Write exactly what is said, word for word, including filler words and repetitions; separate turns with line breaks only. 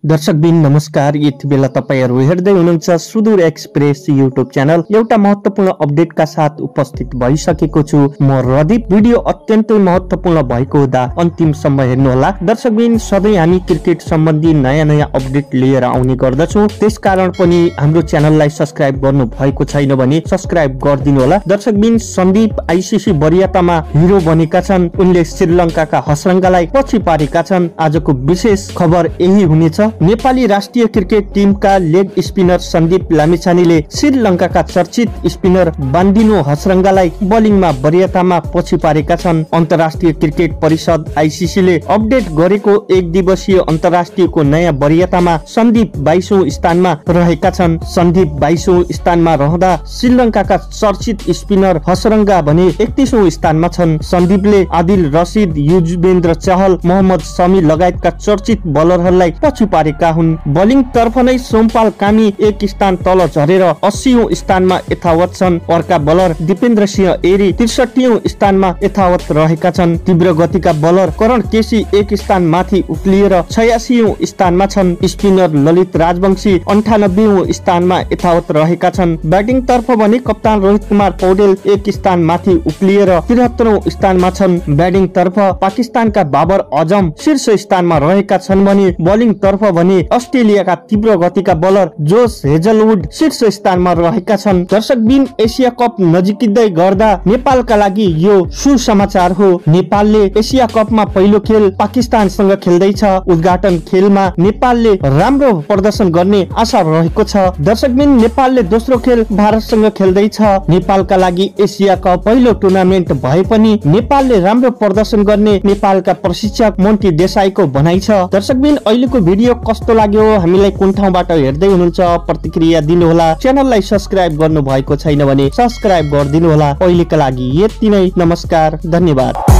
दर्शकबिन नमस्कार। यति बेला तपाईहरु हेर्दै हुनुहुन्छ सुदूर एक्सप्रेस युट्युब च्यानल। एउटा महत्त्वपूर्ण अपडेटका साथ उपस्थित भइसकेको छु म रदीप। भिडियो अत्यन्तै महत्त्वपूर्ण भएको हुँदा अन्तिमसम्म हेर्नुहोला। दर्शकबिन सधैँ हामी क्रिकेट सम्बन्धी नयाँ नयाँ अपडेट लिएर आउने गर्दछौं, त्यसकारण पनि हाम्रो च्यानललाई सब्स्क्राइब गर्नु भएको छैन भने सब्स्क्राइब गरिदिनु होला। दर्शकबिन सन्दीप आईसीसी वरियतामा हिरो बनेका छन्। उनले श्रीलङ्काका हसरङ्गालाई पछि पारेका छन्। आजको विशेष खबर यही हुनेछ। नेपाली राष्ट्रिय क्रिकेट टिमका लेग स्पिनर सन्दीप लामिछानेले श्रीलङ्काका चर्चित स्पिनर बान्दिनो हसरङ्गालाई बलिङमा वरियतामा पछि पारेका छन्। अन्तर्राष्ट्रिय क्रिकेट परिषद आईसीसीले अपडेट गरेको एक दिवसीय अन्तर्राष्ट्रियको नयाँ वरियतामा सन्दीप बाइसौं स्थानमा रहेका छन्। सन्दीप बाइसौं स्थानमा रहँदा श्रीलङ्काका चर्चित स्पिनर हसरङ्गा भने एकतीसौं स्थानमा छन्। सन्दीपले आदिल रशिद, युजवेन्द्र चहल, मोहम्मद शमी लगायतका चर्चित बलरहरूलाई पछि पारेका हुन्। बलिङ तर्फ नै सोमपाल कामी एक स्थान तल झरेर अस्सीऔं स्थानमा यथावत छन्। अर्का बलर दिपेन्द्र सिंह एरी त्रिसठीऔं स्थानमा यथावत रहेका छन्। तीव्र गतिका बलर करण केसी एक स्थान माथि उक्लिएर छयासीऔं स्थानमा छन्। स्पिनर ललित राजवंशी अन्ठानब्बेऔं स्थानमा यथावत रहेका छन्। ब्याटिङ तर्फ भने कप्तान रोहित कुमार पौडेल एक स्थान माथि उक्लिएर त्रिहत्तरौं स्थानमा छन्। ब्याटिङ तर्फ पाकिस्तानका बाबर आजम शीर्ष स्थानमा रहेका छन् भने बलिङ तर्फ भने अस्ट्रेलियाका तीव्र गतिका बलर जोस हेजलवुड शीर्ष स्थानमा रहेका छन्। दर्शकबिन एसिया कप नजिकिँदै गर्दा नेपालका लागि यो सुसमाचार हो। नेपालले एसिया कपमा पहिलो खेल पाकिस्तानसँग खेल्दैछ। उद्घाटन खेलमा नेपालले राम्रो प्रदर्शन गर्ने आशा रहेको छ। दर्शकबिन नेपालले दोस्रो खेल भारतसँग खेल्दैछ। नेपालका लागि एसिया कप पहिलो टुर्नामेन्ट भए पनि नेपालले राम्रो प्रदर्शन गर्ने नेपालका प्रशिक्षक मन्टी देसाईको भनाइ छ। दर्शकबिन अहिलेको भिडियो कस्तो लाग्यो, हामीलाई कुन ठाउँबाट हेर्दै हुनुहुन्छ प्रतिक्रिया दिनुहोला। च्यानललाई सब्स्क्राइब गर्नु भएको छैन भने सब्स्क्राइब गरिदिनु होला। अहिलेका लागि यति नै, नमस्कार, धन्यवाद।